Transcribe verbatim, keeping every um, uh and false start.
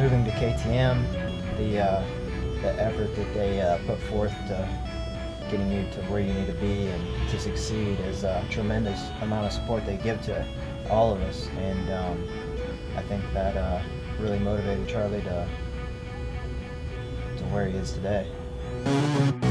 moving to K T M, the uh, the effort that they uh, put forth to getting you to where you need to be and to succeed is a tremendous amount of support they give to all of us, and um, I think that uh, really motivated Charlie to to where he is today.